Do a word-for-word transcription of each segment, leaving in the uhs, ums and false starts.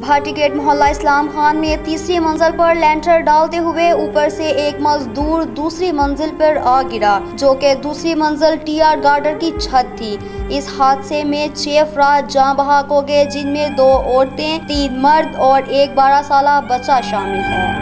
Bhati gate मोहल्ला इस्लाम खान में तीसरी मंजिल पर लेंटर डालते हुए ऊपर से एक मजदूर दूसरी मंजिल पर आ गिरा, जो कि दूसरी मंजिल टीआर गार्डर की छत थी। इस हादसे में छह अफराद जान बहक हो गए, जिनमें दो औरतें, तीन मर्द और एक बारह साल बच्चा शामिल है।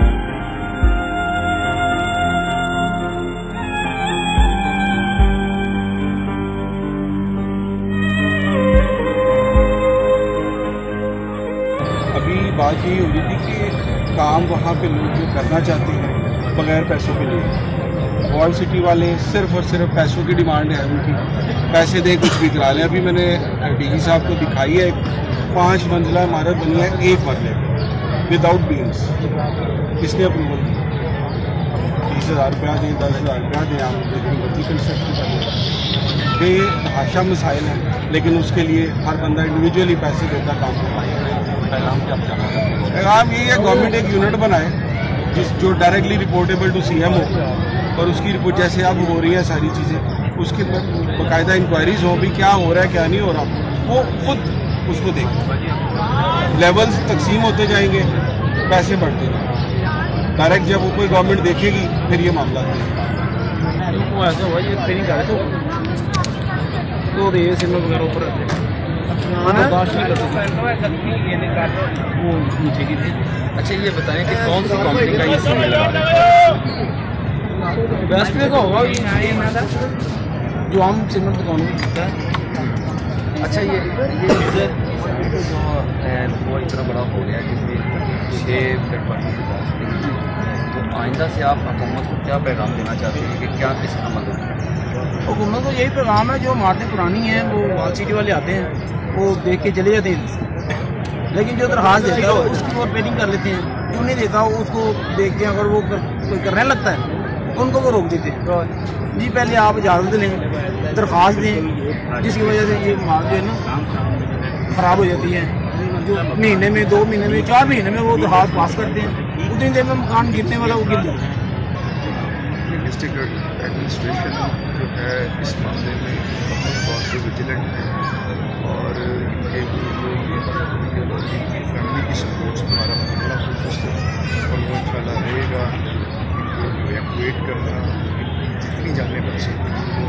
अभी बात यही हो रही थी कि काम वहाँ पे लोग जो करना चाहते हैं बगैर पैसों के लिए, वॉल सिटी वाले सिर्फ और सिर्फ पैसों की डिमांड है उनकी, पैसे दे कुछ भी करा लें। अभी मैंने डीजी साहब को दिखाई है, पाँच मंजिला इमारत बनी है एक मरले विदाउट बीम्स। किसने अप्रूवल दी? तीस हज़ार रुपया दें, दस हज़ार रुपया दें, आप बत्ती कंस्ट्रक्शन कर बेहाशा मसाइल हैं, लेकिन उसके लिए हर बंदा इंडिविजुअली पैसे देता काम करवाएगा। पैगाम क्या चाहना चाहते हैं? पैगाम यही है, गवर्नमेंट एक यूनिट बनाए जिस जो डायरेक्टली रिपोर्टेबल टू सीएम हो, और उसकी रिपोर्ट जैसे अब हो रही है सारी चीज़ें, उसके बाकायदा इंक्वायरीज हो भी क्या हो रहा है क्या नहीं हो रहा, वो खुद उसको देखें। लेवल्स तकसीम होते जाएंगे, पैसे बढ़ते जाएंगे। डायरेक्ट जब वो कोई गवर्नमेंट देखेगी फिर ये मामला वो ऐसा हुआ ये ट्रेनिंग कर रहे थे तो ये सिग्नल वगैरह ऊपर वो नीचे की थी। अच्छा ये बताएं कि कौन सी कंपनी का ये सिग्नल लगा बेस्ट का होगा जो हम सिग्नल दुकान में दिखता है। अच्छा ये ये जो वो इतना बड़ा हो गया जिसमें छः थर्ड पार्टी के पास, तो आइंदा से आप हुकूमत को क्या पैगाम देना चाहते हैं कि क्या किस अमल में? हुकूमत को यही पैगाम है, जो इमारतें पुरानी हैं वो वॉल सिटी वाले आते हैं वो देख के चले जाते हैं, लेकिन जो दरखास्त देता है उसकी वो रिपेयरिंग कर लेते हैं, जो नहीं देता उसको देखते हैं, अगर वो कर, कोई करने लगता है तो उनको वो रोक देते हैं। जी पहले आप इजाज़त लें, दरख्वास्त दें, जिसकी वजह से ये माल जो है ना ख़राब हो जाती है। जो महीने में, दो महीने में, चार महीने में वो दरख्वास्त पास करते हैं, उतनी देर में मकान गिरने वाला वो गिर जाता है। डिस्ट्रिक्ट एडमिनिस्ट्रेशन जो है इस मामले में अपने तौर पर विजिलेंट है और इनके फैमिली की सपोर्ट से हमारा बड़ा फोकस है और वो इंशाल्लाह रहेगा। इनको इवैक्यूएट करना, जितनी जाने बच सकती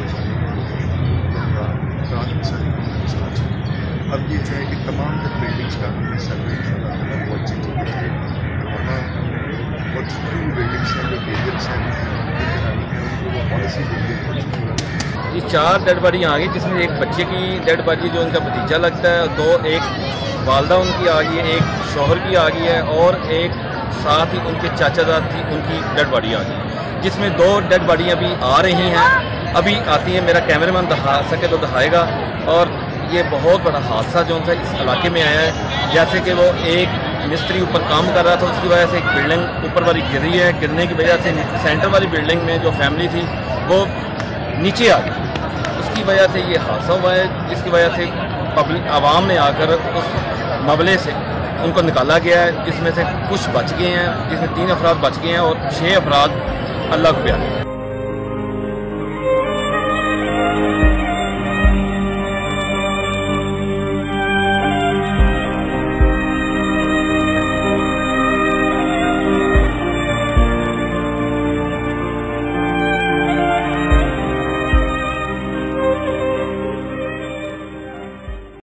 अब ये है कि तमाम तक बिल्डिंग्स का हमने सर्वे इंशाल्लाह बहुत अच्छी चीज़ है वहाँ और जितनी भी बिल्डिंग्स हैं जो डेंजरस हैं उनको वो पॉलिसी बिल्डिंग। ये चार डेड बॉडी आ गई, जिसमें एक बच्चे की डेड बॉडी जो उनका भतीजा लगता है, दो एक वालदा उनकी आ गई है, एक शौहर की आ गई है और एक साथ ही उनके चाचाजाद थी उनकी डेड बॉडी आ गई, जिसमें दो डेड बॉडियाँ अभी आ रही हैं, अभी आती हैं। मेरा कैमरामैन दिखा सके तो दिखाएगा। और ये बहुत बड़ा हादसा जो सा इस इलाके में आया है, जैसे कि वो एक मिस्त्री ऊपर काम कर रहा था, उसकी वजह से एक बिल्डिंग ऊपर वाली गिर रही है, गिरने की वजह से सेंटर वाली बिल्डिंग में जो फैमिली थी वो नीचे आ गई, उसकी वजह से ये हादसा हुआ है, जिसकी वजह से पब्लिक आवाम ने आकर उस मबले से उनको निकाला गया है, जिसमें से कुछ बच गए हैं, जिसमें तीन अफराद बच गए हैं और छः अफराद अल्लाह को प्यारे।